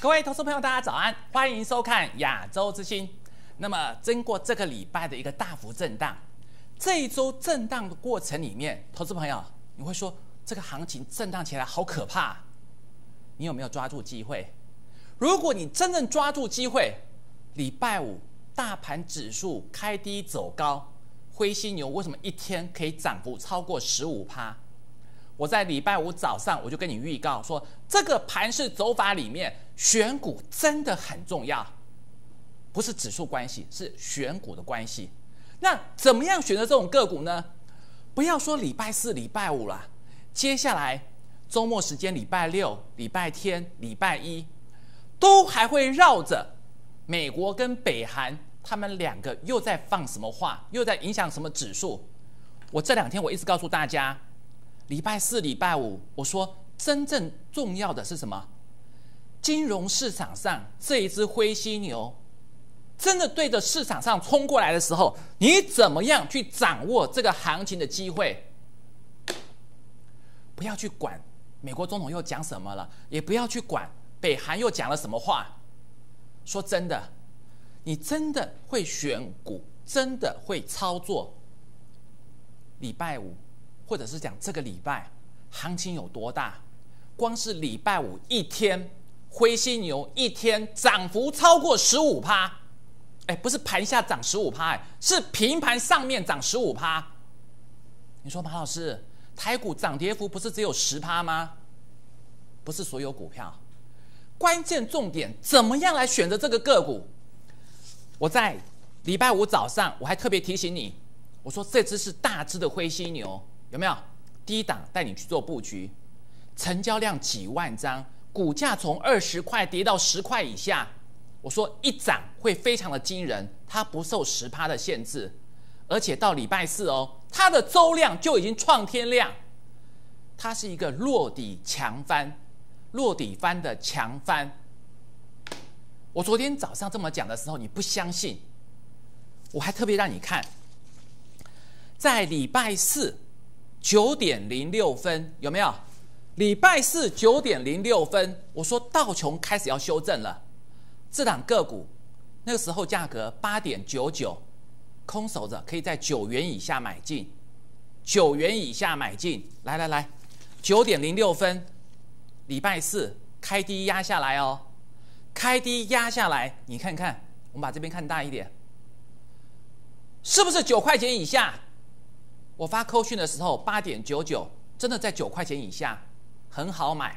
各位投资朋友，大家早安，欢迎收看亚洲之星。那么，经过这个礼拜的一个大幅震荡，这一周震荡的过程里面，投资朋友你会说这个行情震荡起来好可怕，你有没有抓住机会？如果你真正抓住机会，礼拜五大盘指数开低走高，灰犀牛为什么一天可以涨幅超过15%？我在礼拜五早上我就跟你预告说，这个盘势走法里面选股真的很重要，不是指数关系，是选股的关系。那怎么样选择这种个股呢？不要说礼拜四、礼拜五啦，接下来周末时间，礼拜六、礼拜天、礼拜一，都还会绕着美国跟北韩他们两个又在放什么话，又在影响什么指数。我这2天我一直告诉大家，礼拜四、礼拜五，我说真正重要的是什么？金融市场上这一只灰犀牛真的对着市场上冲过来的时候，你怎么样去掌握这个行情的机会？不要去管美国总统又讲什么了，也不要去管北韩又讲了什么话。说真的，你真的会选股，真的会操作，礼拜五或者是讲这个礼拜行情有多大？光是礼拜五一天，灰犀牛一天涨幅超过15%，不是盘下涨15%，是平盘上面涨15%。你说马老师，台股涨跌幅不是只有10%吗？不是所有股票，关键重点怎么样来选择这个个股？我在礼拜五早上我还特别提醒你，我说这只是大只的灰犀牛，有没有？低档带你去做布局，成交量几万张，股价从20块跌到10块以下。我说一涨会非常的惊人，它不受10%的限制，而且到礼拜四它的周量就已经创天量，它是一个落底强翻，落底翻的强翻。我昨天早上这么讲的时候，你不相信，我还特别让你看，在礼拜四9点06分，有没有？礼拜四9点06分，我说道琼开始要修正了。这档个股那个时候价格8.99，空手着可以在9元以下买进，9元以下买进。来，9点06分，礼拜四开低压下来开低压下来，你看看，我们把这边看大一点，是不是9块钱以下？我发扣讯的时候8.99，真的在9块钱以下，很好买，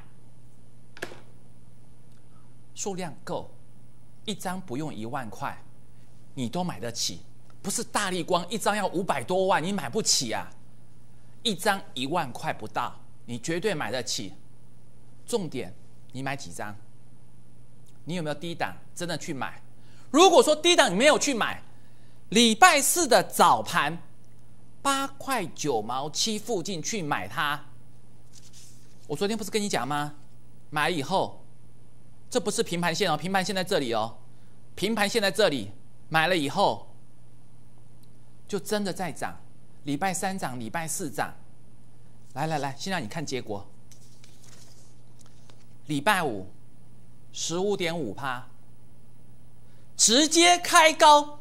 数量够，一张不用1万块，你都买得起。不是大立光一张要500多万，你买不起啊！一张1万块不到，你绝对买得起。重点，你买几张？你有没有低档真的去买？如果说低档你没有去买，礼拜四的早盘8块9毛7附近去买它，我昨天不是跟你讲吗？买以后，这不是平盘线平盘线在这里平盘线在这里，买了以后就真的在涨，礼拜三涨，礼拜四涨。来，先让你看结果。礼拜五 15.5%， 直接开高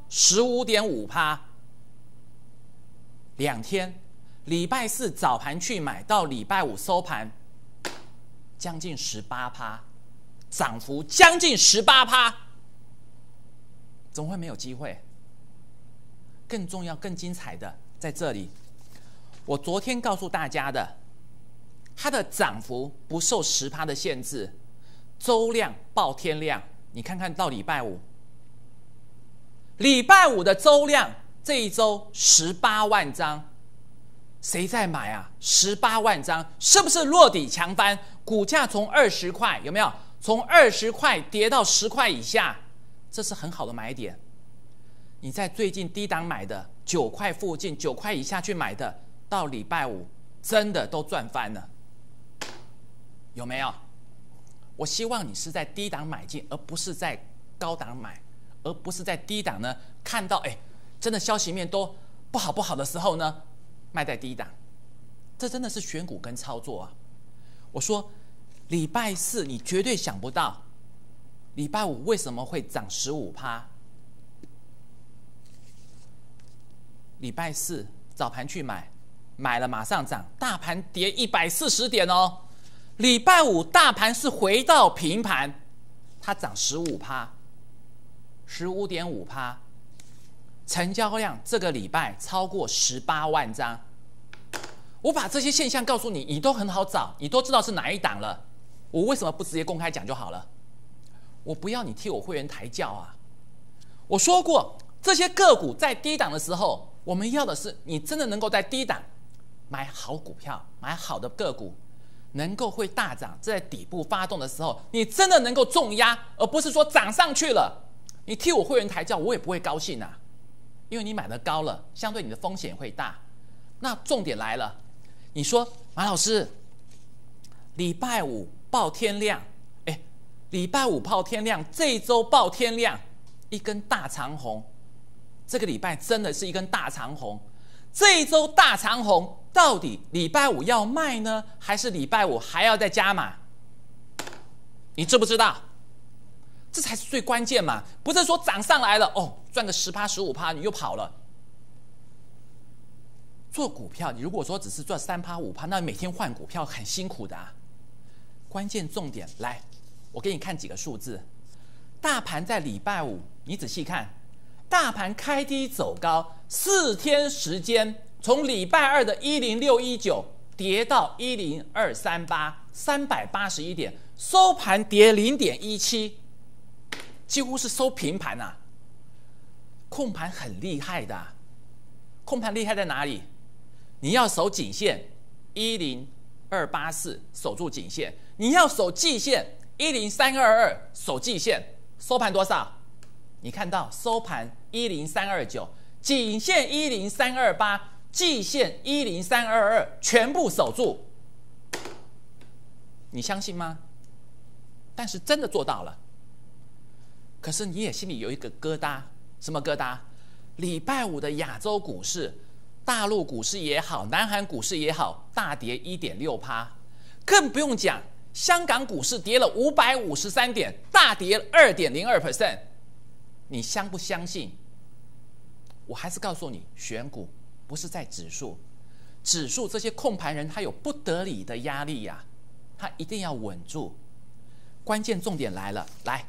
15.5%。2天，礼拜四早盘去买到礼拜五收盘，将近18%，涨幅将近18%，怎么会没有机会？更重要、更精彩的在这里，我昨天告诉大家的，它的涨幅不受10%的限制，周量爆天量。你看看到礼拜五，礼拜五的周量这一周18万张，谁在买啊？18万张，是不是落底强翻？股价从20块有没有？从20块跌到10块以下，这是很好的买点。你在最近低档买的9块附近，9块以下去买的，到礼拜五真的都赚翻了，有没有？我希望你是在低档买进，而不是在高档买，而不是在低档呢看到真的消息面都不好的时候呢卖在低档，这真的是选股跟操作啊！我说礼拜四你绝对想不到， 礼拜五为什么会涨15%？礼拜四早盘去买，买了马上涨，大盘跌140点哦。礼拜五大盘是回到平盘，它涨15%，15.5%，成交量这个礼拜超过18万张。我把这些现象告诉你，你都很好找，你都知道是哪一档了。我为什么不直接公开讲就好了？我不要你替我会员抬轿啊！我说过，这些个股在低档的时候，我们要的是你真的能够在低档买好股票，买好的个股，能够会大涨，在底部发动的时候，你真的能够重压，而不是说涨上去了，你替我会员抬轿，我也不会高兴啊，因为你买的高了，相对你的风险会大。那重点来了，你说马老师，礼拜五爆天量，礼拜五爆天量，这一周爆天量，一根大长红，这个礼拜真的是一根大长红。这一周大长红，到底礼拜五要卖呢，还是礼拜五还要再加码？你知不知道？这才是最关键嘛！不是说涨上来了哦，赚个10%、15%你又跑了。做股票，你如果说只是赚3%、5%，那每天换股票很辛苦的啊。关键重点来，我给你看几个数字。大盘在礼拜五，你仔细看，大盘开低走高，4天时间，从礼拜二的10619跌到10238，381点，收盘跌0.17，几乎是收平盘啊。控盘很厉害的啊，控盘厉害在哪里？你要守颈线10284，守住颈线；你要守季线10322，守季线。收盘多少？你看到收盘10329，颈线10328，季线10322，全部守住。你相信吗？但是真的做到了。可是你也心里有一个疙瘩，什么疙瘩？礼拜五的亚洲股市，大陆股市也好，南韩股市也好，大跌1.6%，更不用讲。香港股市跌了553点，大跌2.02%。你相不相信？我还是告诉你，选股不是在指数，指数这些控盘人他有不得已的压力呀，他一定要稳住。关键重点来了，来，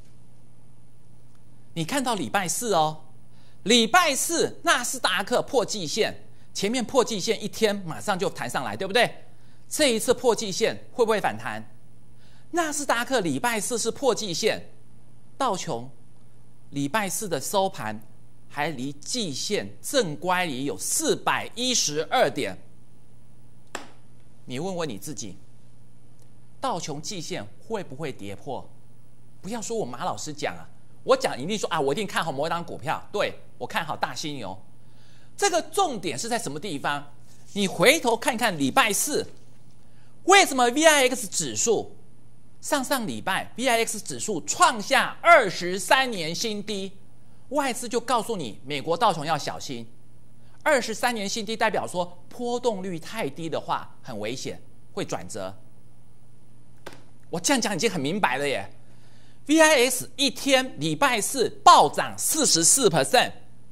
你看到礼拜四哦，礼拜四纳斯达克破季线，前面破季线一天马上就弹上来，对不对？这一次破季线会不会反弹？纳斯达克礼拜四是破季线，道琼礼拜四的收盘还离季线正乖离有412点。你问问你自己，道琼季线会不会跌破？不要说我马老师讲啊，我讲一定说啊，我一定看好某一档股票，对，我看好大犀牛。这个重点是在什么地方？你回头看看礼拜四。为什么 VIX 指数上礼拜 VIX 指数创下23年新低？外资就告诉你，美国道琼要小心。23年新低代表说波动率太低的话很危险，会转折。我这样讲已经很明白了耶。VIX 一天礼拜四暴涨44%，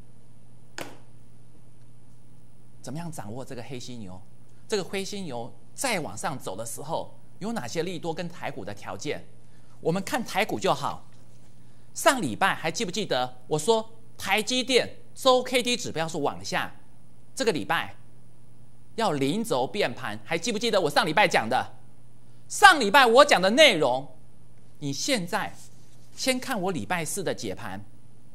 怎么样掌握这个黑犀牛？这个灰犀牛再往上走的时候，有哪些利多跟台股的条件？我们看台股就好。上礼拜还记不记得我说台积电周 K D 指标是往下，这个礼拜要零轴变盘，还记不记得我上礼拜讲的？上礼拜我讲的内容，你现在先看我礼拜四的解盘。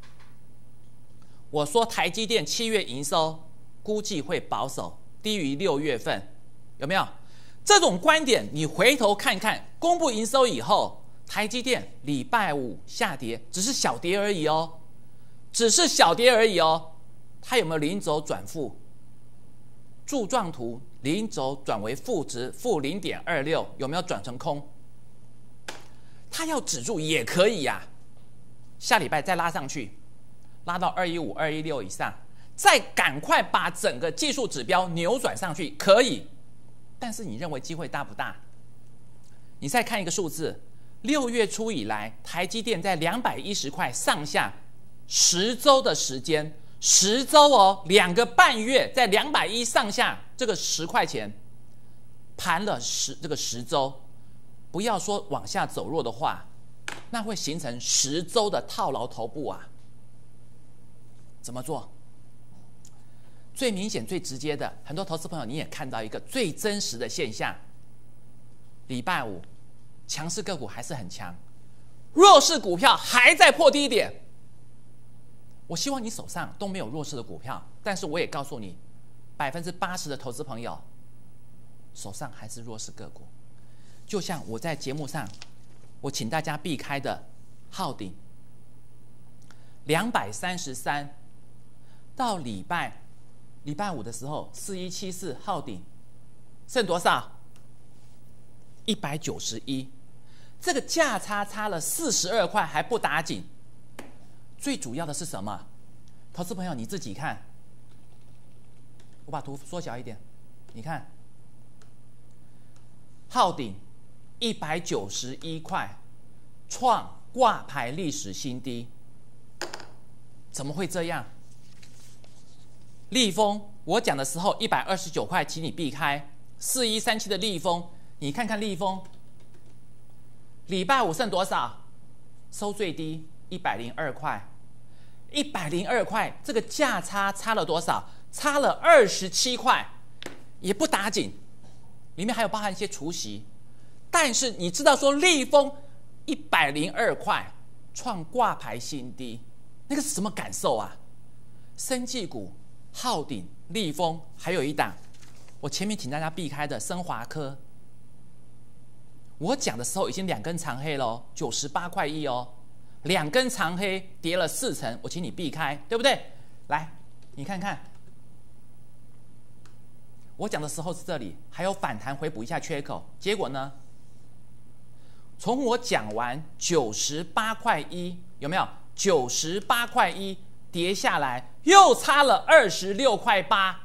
我说台积电7月营收估计会保守，低于6月份，有没有？这种观点你回头看看，公布营收以后，台积电礼拜五下跌，只是小跌而已哦，只是小跌而已哦。它有没有零轴转负？柱状图零轴转为负值，负0.26，有没有转成空？它要止住也可以呀，下礼拜再拉上去，拉到215、216以上，再赶快把整个技术指标扭转上去，可以。但是你认为机会大不大？你再看一个数字，礼拜五的营收，估计会保守，低于6月份，有没有？这种观点你回头看看，公布营收以后，台积电礼拜五下跌，只是小跌而已哦，只是小跌而已哦。它有没有零轴转负？柱状图零轴转为负值，负0.26，有没有转成空？它要止住也可以呀，下礼拜再拉上去，拉到215、216以上，再赶快把整个技术指标扭转上去，可以。但是你认为机会大不大？ 6月初以来，台积电在210块上下10周的时间，10周哦，2个半月在210上下这个10块钱盘了这个10周，不要说往下走弱的话，那会形成10周的套牢头部啊。怎么做？最明显、最直接的，很多投资朋友你也看到一个最真实的现象：礼拜五强势个股还是很强，弱势股票还在破低点。我希望你手上都没有弱势的股票，但是我也告诉你，80%的投资朋友手上还是弱势个股。就像我在节目上，我请大家避开的浩鼎233，到礼拜五的时候4174浩鼎剩多少？191，这个价差差了42块还不打紧。最主要的是什么？投资朋友你自己看，我把图缩小一点，你看，浩鼎191块，创挂牌历史新低，怎么会这样？立丰，我讲的时候129块，请你避开。4137的立丰，你看看立丰，礼拜五剩多少？收最低102块，102块，这个价差差了多少？差了27块，也不打紧。里面还有包含一些除息，但是你知道说立丰102块创挂牌新低，那个是什么感受啊？生技股。浩鼎、立丰，还有一档，我前面请大家避开的升华科，我讲的时候已经2根长黑了，98块1哦，2根长黑跌了4成，我请你避开，对不对？来，你看看，我讲的时候是这里，还有反弹回补一下缺口，结果呢？从我讲完98块1，有没有？98块1。跌下来又差了26块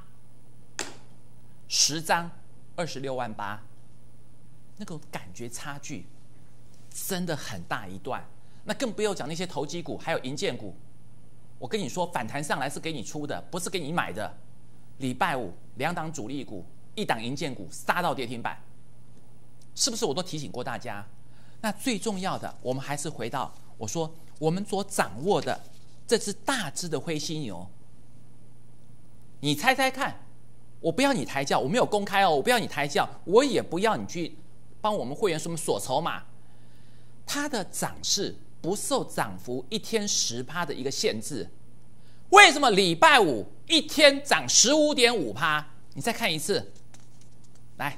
8，10张26万8，那个感觉差距真的很大一段。那更不用讲那些投机股，还有营建股。我跟你说，反弹上来是给你出的，不是给你买的。礼拜五2档主力股，1档营建股杀到跌停板，是不是我都提醒过大家？那最重要的，我们还是回到我说我们所掌握的。这只大只的灰犀牛，你猜猜看，我不要你抬轿，我没有公开哦，我不要你抬轿，我也不要你去帮我们会员什么锁筹码，它的涨势不受涨幅1天10%的一个限制，为什么礼拜五1天涨15.5%？你再看一次，来，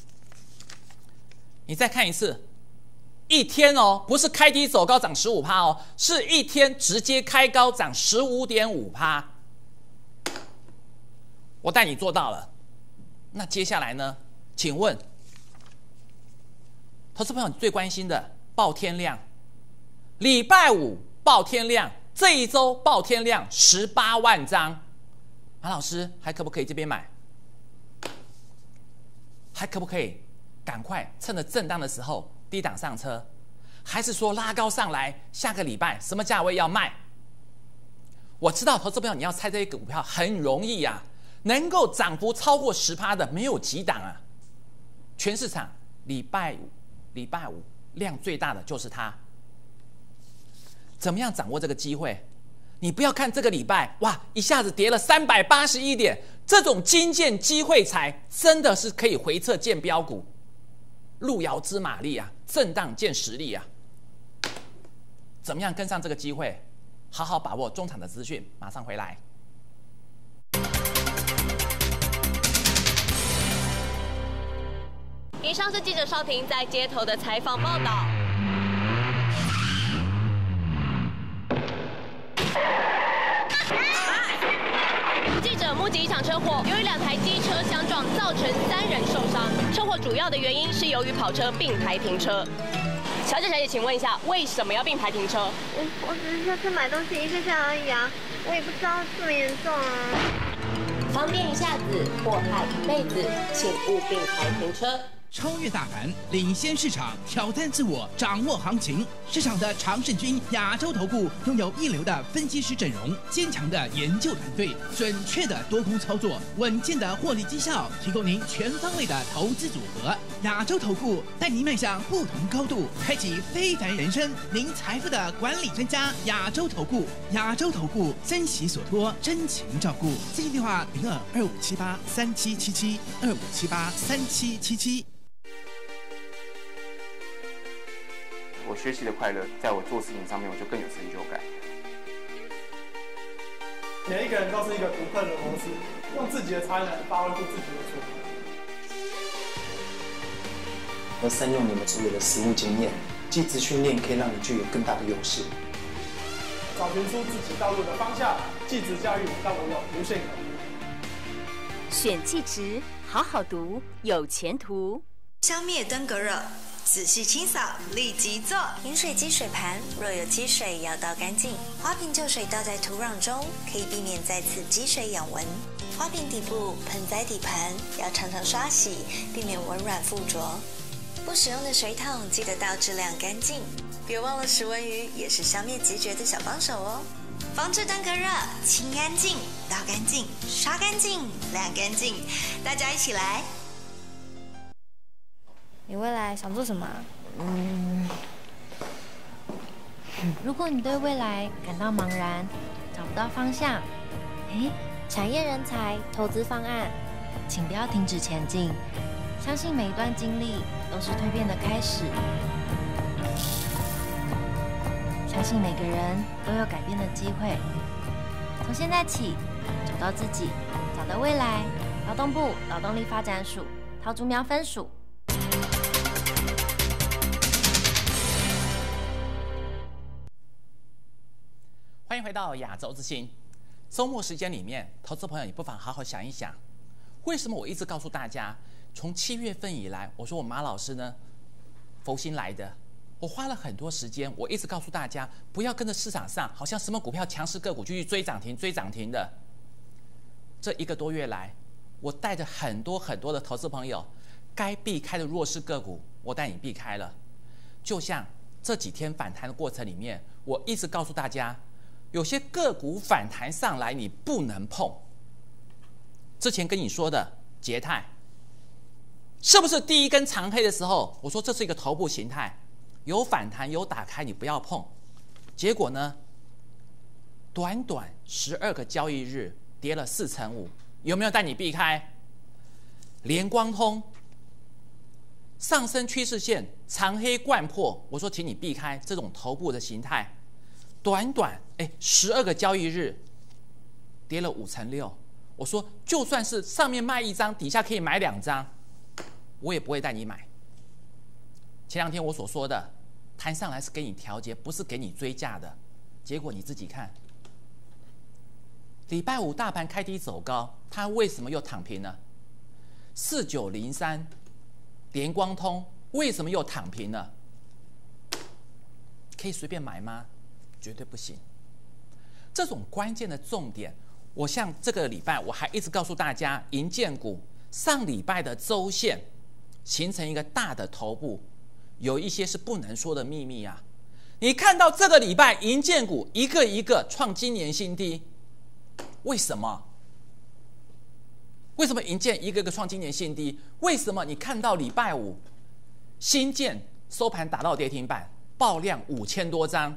你再看一次。1天哦，不是开低走高涨15%哦，是1天直接开高涨15.5%。我带你做到了，那接下来呢？请问，投资朋友你最关心的爆天量，礼拜五爆天量，这一周爆天量18万张，马老师还可不可以这边买？还可不可以赶快趁着震荡的时候？低档上车，还是说拉高上来？下个礼拜什么价位要卖？我知道投资朋友你要猜这些股票很容易啊，能够涨幅超过10%的没有几档啊。全市场礼拜五量最大的就是它。怎么样掌握这个机会？你不要看这个礼拜哇，一下子跌了381点，这种金剑机会财真的是可以回撤见标股。路遥知马力啊，震荡见实力啊！怎么样跟上这个机会？好好把握中场的资讯，马上回来。 以上是记者邵婷在街头的采访报道。记者目击一场车祸，由于2台机车相撞，造成3人受伤。车祸主要的原因是由于跑车并排停车。小姐，请问一下，为什么要并排停车？ 我只是下车买东西一下而已啊，我也不知道这么严重啊。 方便一下子，祸害一辈子，请勿并排停车。 超越大盘，领先市场，挑战自我，掌握行情。市场的常胜军亚洲投顾拥有一流的分析师阵容，坚强的研究团队，准确的多空操作，稳健的获利绩效，提供您全方位的投资组合。亚洲投顾带您迈向不同高度，开启非凡人生。您财富的管理专家，亚洲投顾，亚洲投顾珍惜所托，真情照顾。咨询电话02-2578-3777，2578-3777。 我学习的快乐，在我做事情上面，我就更有成就感。 每一个人都是一个独特的螺丝，用自己的才能发挥出自己的作用。 要善用你们所有的实务经验，技职训练可以让你具有更大的优势。 找寻出自己道路的方向，技职教育让我有无限可能。 选技职，好好读，有前途。 消灭登革热。仔细清扫，立即做。饮水机水盘若有积水，要倒干净。花瓶旧水倒在土壤中，可以避免再次积水养蚊。花瓶底部、盆栽底盘要常常刷洗，避免蚊卵附着。不使用的水桶记得倒质量干净。别忘了食蚊鱼也是消灭孑孓的小帮手哦。防治登革热，清干净、倒干净、刷干净、晾干净，大家一起来。 你未来想做什么？如果你对未来感到茫然，找不到方向，产业人才、投资方案，请不要停止前进。相信每一段经历都是蜕变的开始，相信每个人都有改变的机会。从现在起，找到自己，找到未来。劳动部劳动力发展署桃竹苗分署。 欢迎回到亚洲之星。周末时间里面，投资朋友你不妨好好想一想，为什么我一直告诉大家，从7月份以来，我说我马老师呢，佛心来的，我花了很多时间，我一直告诉大家，不要跟着市场上好像什么股票强势个股就去追涨停、追涨停的。这1个多月来，我带着很多的投资朋友，该避开的弱势个股，我带你避开了。就像这几天反弹的过程里面，我一直告诉大家，有些个股反弹上来你不能碰。之前跟你说的捷泰，是不是第一根长黑的时候，我说这是一个头部形态，有反弹有打开，你不要碰。结果呢，短短12个交易日跌了45%，有没有带你避开？联光通上升趋势线长黑贯破，我说请你避开这种头部的形态。短12个交易日跌了5%-6%，我说就算是上面卖1张，底下可以买2张，我也不会带你买。前2天我所说的弹上来是给你调节，不是给你追价的。结果你自己看，礼拜5大盘开低走高，它为什么又躺平了？4903联光通为什么又躺平了？可以随便买吗？绝对不行。这种关键的重点，我像这个礼拜我还一直告诉大家，营建股上礼拜的周线形成一个大的头部，有一些是不能说的秘密啊。你看到这个礼拜营建股一个一个创今年新低，为什么？为什么营建一个个创今年新低？为什么你看到礼拜5新建收盘打到跌停板，爆量5000多张？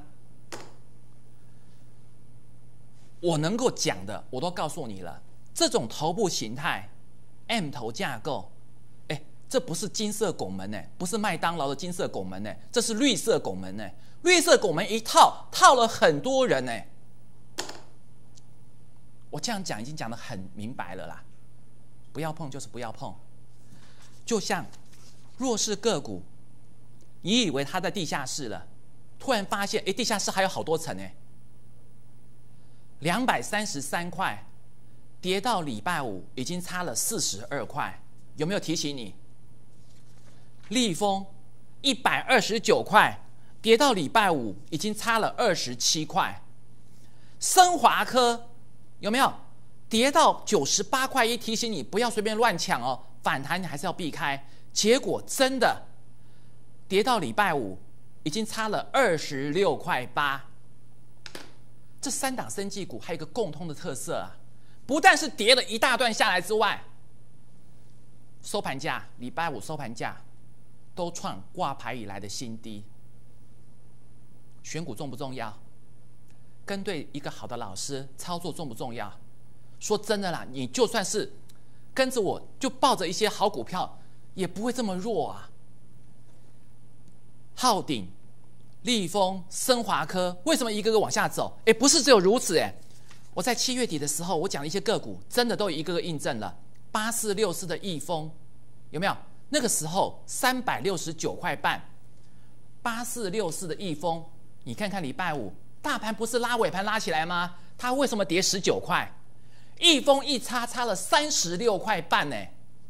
我能够讲的我都告诉你了，这种头部形态 M 头架构，这不是金色拱门，不是麦当劳的金色拱门，这是绿色拱门，绿色拱门一套了很多人，我这样讲已经讲得很明白了啦，不要碰就是不要碰。就像弱势个股，你以为它在地下室了，突然发现地下室还有好多层233块，跌到礼拜5已经差了42块，有没有提醒你？立丰129块，跌到礼拜5已经差了27块。升华科有没有跌到98块1？提醒你不要随便乱抢哦，反弹你还是要避开。 结果真的跌到礼拜五已经差了26.8块。这3档生技股还有一个共通的特色啊，不但是跌了一大段下来之外，收盘价礼拜五收盘价都创挂牌以来的新低。选股重不重要？跟对一个好的老师操作重不重要？说真的啦，你就算是跟着我就抱着一些好股票，也不会这么弱啊。浩鼎、立丰、升华科为什么一个个往下走？不是只有如此我在7月底的时候，我讲了一些个股，真的都一个个印证了。8464的易丰有没有？那个时候369块半，8464的易丰，你看看礼拜五大盘不是拉尾盘拉起来吗？它为什么跌19块？易丰一差了36块半呢。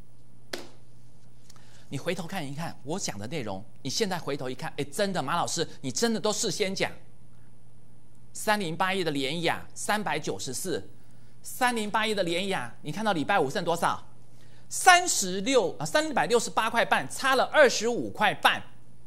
你回头看一看我讲的内容，你现在回头一看，真的马老师，你真的都事先讲。3081的联亚394，3081的联亚，你看到礼拜五剩多少？368块半，差了25块半，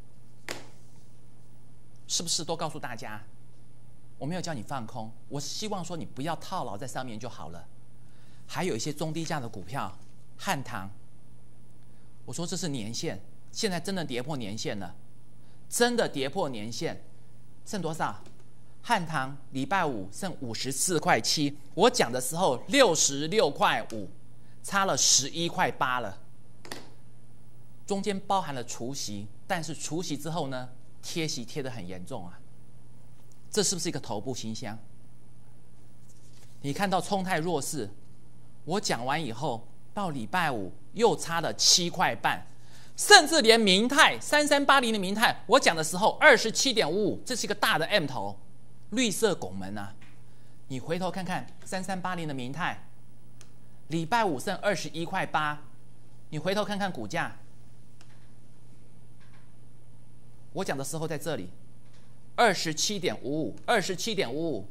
是不是都告诉大家？我没有叫你放空，我希望说你不要套牢在上面就好了。还有一些中低价的股票，汉唐，我说这是年线，现在真的跌破年线了，真的跌破年线，剩多少？汉唐礼拜五剩54块7，我讲的时候66块5，差了11块8了。中间包含了除息，但是除息之后呢，贴息贴得很严重啊。这是不是一个头部新香？你看到冲泰弱势，我讲完以后，到礼拜五又差了7块半，甚至连明泰3380的明泰，我讲的时候27.55，这是一个大的 M 头，绿色拱门啊。你回头看看3380的明泰，礼拜五剩21块8，你回头看看股价，我讲的时候在这里。27.55，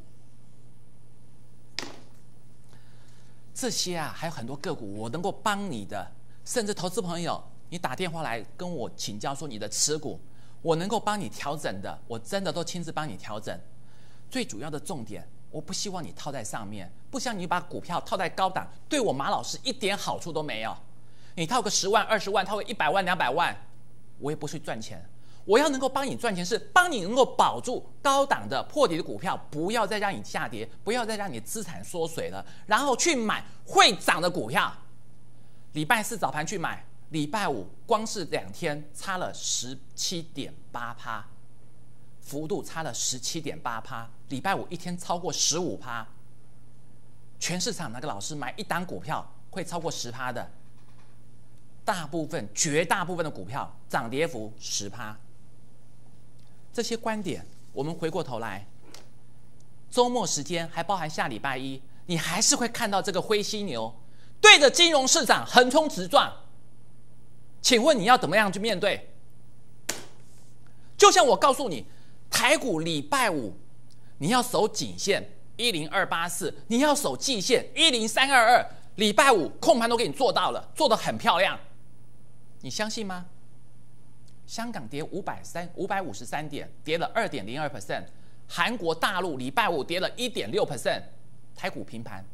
这些啊还有很多个股我能够帮你的，甚至投资朋友你打电话来跟我请教说你的持股，我能够帮你调整的，我真的都亲自帮你调整。最主要的重点，我不希望你套在上面，不像你把股票套在高档，对我马老师一点好处都没有。你套个10万、20万，套个100万、200万，我也不会赚钱。我要能够帮你赚钱，是帮你能够保住高档的破底的股票，不要再让你下跌，不要再让你资产缩水了，然后去买会涨的股票。礼拜四早盘去买，礼拜五光是2天差了17.8%，幅度差了17.8%，礼拜五一天超过15%。全市场哪个老师买一档股票会超过10%的？大部分、绝大部分的股票涨跌幅10%。这些观点，我们回过头来，周末时间还包含下礼拜一，你还是会看到这个灰犀牛对着金融市场横冲直撞。请问你要怎么样去面对？就像我告诉你，台股礼拜五你要守颈线10284，你要守季线10322，礼拜五控盘都给你做到了，做得很漂亮，你相信吗？香港跌553点，跌了2.02%，韩国大陆礼拜五跌了1.6%，台股平盘。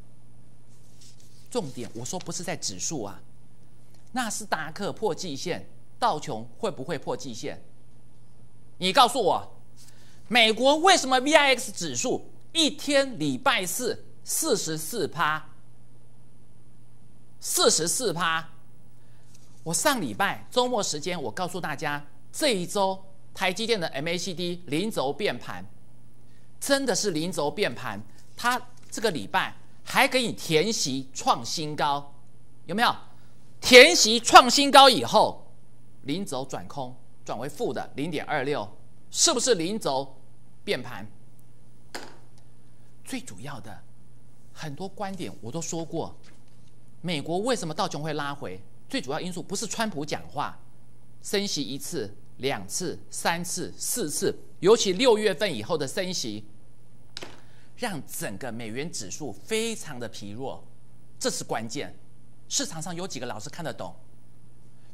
重点我说不是在指数啊，纳斯达克破季线，道琼会不会破季线？你告诉我，美国为什么 VIX 指数一天礼拜四44%？44%。我上礼拜周末时间，我告诉大家，这一周台积电的 MACD 零轴变盘，真的是零轴变盘。它这个礼拜还给你填息创新高，有没有？填息创新高以后，零轴转空，转为负的0.26，是不是零轴变盘？最主要的很多观点我都说过，美国为什么道琼会拉回？最主要因素不是川普讲话，升息1次、2次、3次、4次，尤其6月份以后的升息，让整个美元指数非常的疲弱，这是关键。市场上有几个老师看得懂？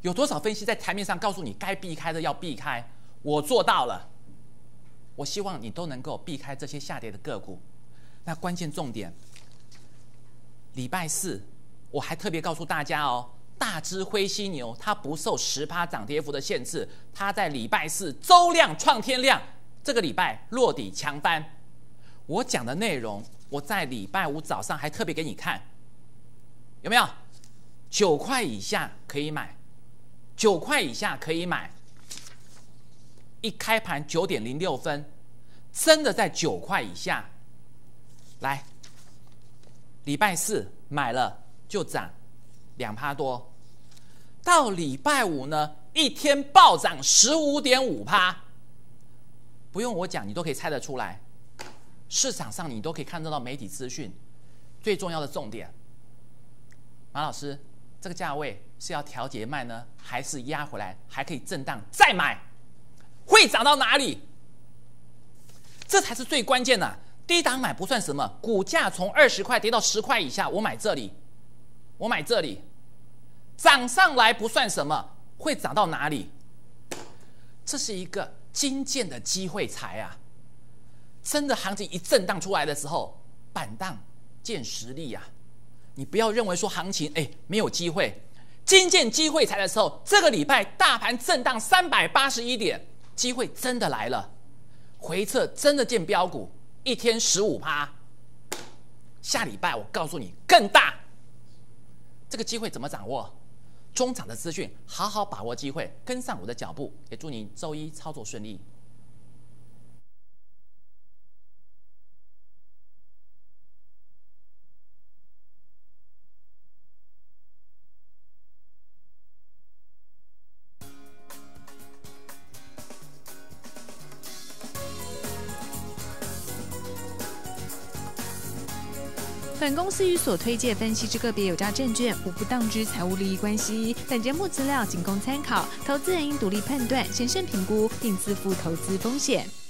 有多少分析在台面上告诉你该避开的要避开，我做到了。我希望你都能够避开这些下跌的个股。那关键重点，礼拜四我还特别告诉大家哦，大只灰犀牛它不受10%涨跌幅的限制，它在礼拜四周量创天量，这个礼拜落底强翻。我讲的内容，我在礼拜五早上还特别给你看，有没有？9块以下可以买，9块以下可以买。一开盘9点06分，真的在9块以下。来，礼拜四买了就涨2%多，到礼拜五呢，一天暴涨15.5%。不用我讲，你都可以猜得出来。市场上你都可以看得到媒体资讯，最重要的重点，马老师，这个价位是要调节卖呢，还是压回来还可以震荡再买？会涨到哪里？这才是最关键的。低档买不算什么，股价从20块跌到10块以下，我买这里，我买这里，涨上来不算什么，会涨到哪里？这是一个精简的机会财啊！真的行情一震荡出来的时候，板荡见实力啊！你不要认为说行情没有机会，精简机会财的时候，这个礼拜大盘震荡381点。机会真的来了，回撤真的见标股，一天15%。下礼拜我告诉你更大。这个机会怎么掌握？中场的资讯，好好把握机会，跟上我的脚步。也祝你周一操作顺利。 本公司与所推介分析之个别有价证券无不当之财务利益关系。本节目资料仅供参考，投资人应独立判断、审慎评估，并自负投资风险。